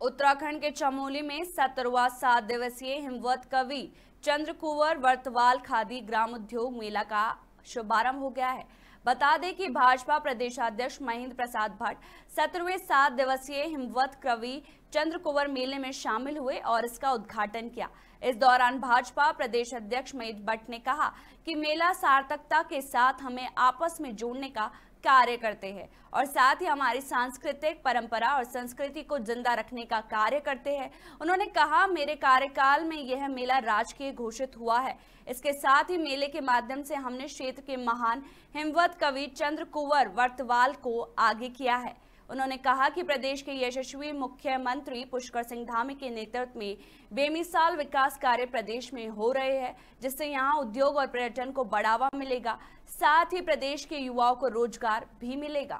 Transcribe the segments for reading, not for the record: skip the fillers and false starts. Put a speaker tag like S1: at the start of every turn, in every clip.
S1: उत्तराखंड के चमोली में 17वां 7 दिवसीय हिमवत कवि चंद्रकुंवर वर्तवाल खादी ग्राम उद्योग मेला का शुभारंभ हो गया है। बता दें कि भाजपा प्रदेशाध्यक्ष महेंद्र प्रसाद भट्ट 17वें 7 दिवसीय हिमवत कवि चंद्रकुंवर मेले में शामिल हुए और इसका उद्घाटन किया। इस दौरान भाजपा प्रदेश अध्यक्ष महेंद्र भट्ट ने कहा कि मेला सार्थकता के साथ हमें आपस में जोड़ने का कार्य करते हैं और साथ ही हमारी सांस्कृतिक परंपरा और संस्कृति को जिंदा रखने का कार्य करते हैं। उन्होंने कहा, मेरे कार्यकाल में यह मेला राजकीय घोषित हुआ है। इसके साथ ही मेले के माध्यम से हमने क्षेत्र के महान हिमवत कवि चंद्रकुंवर वर्तवाल को आगे किया है। उन्होंने कहा कि प्रदेश के यशस्वी मुख्यमंत्री पुष्कर सिंह धामी के नेतृत्व में बेमिसाल विकास कार्य प्रदेश में हो रहे हैं, जिससे यहां उद्योग और पर्यटन को बढ़ावा मिलेगा, साथ ही प्रदेश के युवाओं को रोजगार भी मिलेगा।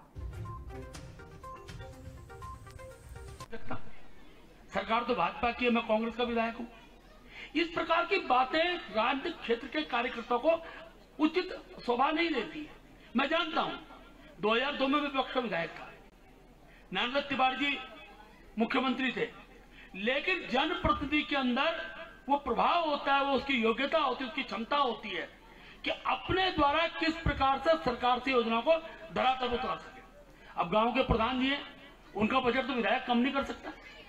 S2: सरकार तो भाजपा की है, मैं कांग्रेस का विधायक हूं। इस प्रकार की बातें राजनीतिक क्षेत्र के कार्यकर्ताओं को उचित शोभा नहीं देती है। मैं जानता हूं 2002 में विपक्ष का विधायक था, नरेंद्र तिवारी जी मुख्यमंत्री थे, लेकिन जनप्रतिनिधि के अंदर वो प्रभाव होता है, वो उसकी योग्यता होती है, उसकी क्षमता होती है कि अपने द्वारा किस प्रकार से सरकार से योजनाओं को धरातल पर उतार सके। अब गांव के प्रधान जी हैं, उनका बजट तो विधायक कम नहीं कर सकता।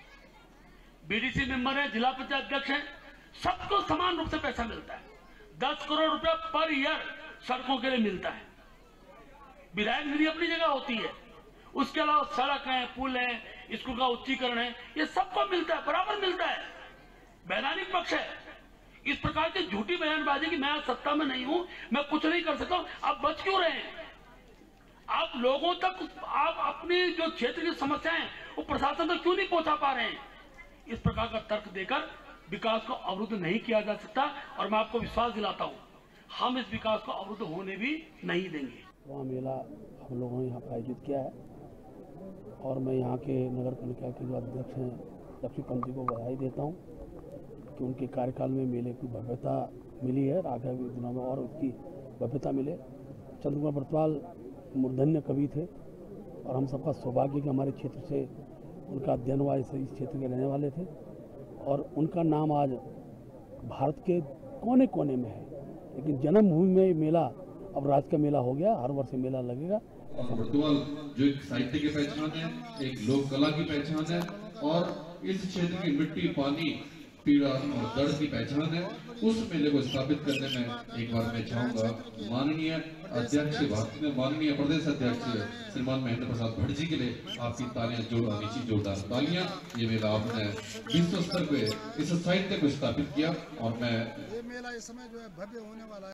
S2: बीडीसी मेंबर है, जिला पंचायत अध्यक्ष है, सबको समान रूप से पैसा मिलता है। 10 करोड़ रुपया पर ईयर सड़कों के लिए मिलता है। विधायक निधि अपनी जगह होती है, उसके अलावा सड़क है, पुल है, स्कूल का उच्चीकरण है, ये सबको मिलता है, बराबर मिलता है। वैधानिक पक्ष है। इस प्रकार की झूठी बयानबाजी की मैं आज सत्ता में नहीं हूं, मैं कुछ नहीं कर सकता हूं, आप बच क्यों रहे हैं? आप लोगों तक आप अपनी जो क्षेत्र की समस्याएं वो प्रशासन तक क्यों नहीं पहुंचा पा रहे हैं? इस प्रकार का तर्क देकर विकास को अवरुद्ध नहीं किया जा सकता और मैं आपको विश्वास दिलाता हूं, हम इस विकास को अवरुद्ध होने भी नहीं देंगे।
S3: वहाँ मेला हम लोगों ने यहाँ पर आयोजित किया है और मैं यहाँ के नगर पालिका के जो अध्यक्ष हैं लक्ष्मीकांत जी को बधाई देता हूँ कि उनके कार्यकाल में मेले की भव्यता मिली है, आगामी दिनों में और उसकी भव्यता मिले। चंद्रकुंवर वर्तवाल मूर्धन्य कवि थे और हम सबका सौभाग्य कि हमारे क्षेत्र से उनका अध्ययन हुआ, इस क्षेत्र के रहने वाले थे और उनका नाम आज भारत के कोने कोने में है। लेकिन जन्मभूमि में मेला अब राज का मेला हो गया, हर वर्ष मेला लगेगा।
S4: वर्तवाल जो एक साहित्य की पहचान है, एक लोक कला की पहचान है और इस क्षेत्र की मिट्टी, पानी, पीड़ा और दर्द की पहचान है। उस मेले को स्थापित करने में एक बार मैं चाहूंगा माननीय अध्यक्ष माननीय प्रदेश अध्यक्ष श्रीमान महेंद्र प्रसाद भट्ट जी के लिए आपकी तालियां जोरदार तालियां। ये मेला आपने विश्व स्तर पे इस साहित्य को स्थापित किया और मैं
S5: ये मेला इस समय जो है भव्य होने वाला है।